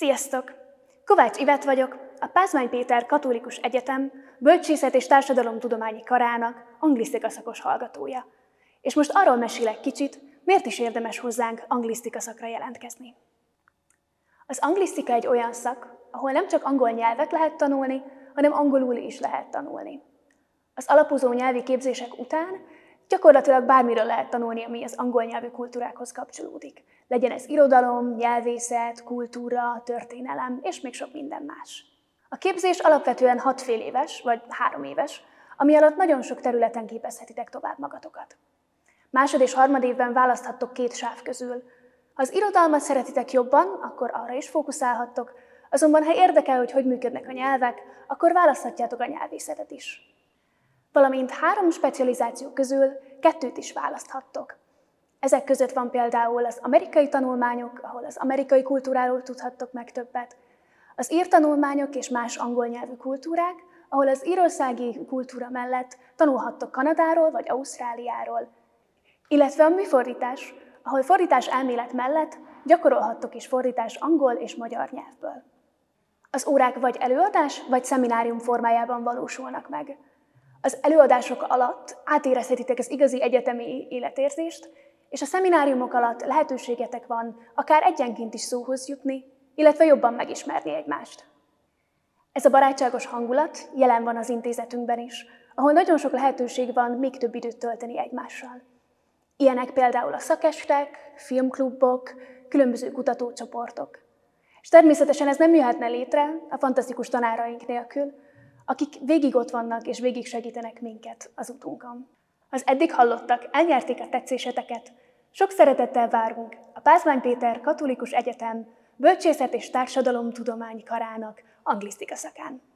Sziasztok! Kovács Ivett vagyok, a Pázmány Péter Katolikus Egyetem Bölcsészet és Társadalomtudományi Karának anglisztika szakos hallgatója. És most arról mesélek kicsit, miért is érdemes hozzánk anglisztika szakra jelentkezni. Az anglisztika egy olyan szak, ahol nem csak angol nyelvet lehet tanulni, hanem angolul is lehet tanulni. Az alapozó nyelvi képzések után gyakorlatilag bármiről lehet tanulni, ami az angol nyelvű kultúrákhoz kapcsolódik. Legyen ez irodalom, nyelvészet, kultúra, történelem, és még sok minden más. A képzés alapvetően 6 fél éves, vagy 3 éves, ami alatt nagyon sok területen képezhetitek tovább magatokat. Másod és harmadévben választhattok 2 sáv közül. Ha az irodalmat szeretitek jobban, akkor arra is fókuszálhattok, azonban ha érdekel, hogy működnek a nyelvek, akkor választhatjátok a nyelvészetet is. Valamint 3 specializáció közül 2 is választhattok. Ezek között van például az amerikai tanulmányok, ahol az amerikai kultúráról tudhattok meg többet, az ír tanulmányok és más angol nyelvű kultúrák, ahol az írországi kultúra mellett tanulhattok Kanadáról vagy Ausztráliáról, illetve a műfordítás, ahol fordítás elmélet mellett gyakorolhattok is fordítás angol és magyar nyelvből. Az órák vagy előadás, vagy szeminárium formájában valósulnak meg. Az előadások alatt átérezhetitek az igazi egyetemi életérzést, és a szemináriumok alatt lehetőségetek van akár egyenként is szóhoz jutni, illetve jobban megismerni egymást. Ez a barátságos hangulat jelen van az intézetünkben is, ahol nagyon sok lehetőség van még több időt tölteni egymással. Ilyenek például a szakestek, filmklubok, különböző kutatócsoportok. És természetesen ez nem jöhetne létre a fantasztikus tanáraink nélkül, akik végig ott vannak és végig segítenek minket az utunkon. Az eddig hallottak elnyerték a tetszéseteket, sok szeretettel várunk a Pázmány Péter Katolikus Egyetem Bölcsészet és Társadalomtudományi Karának anglisztika szakán.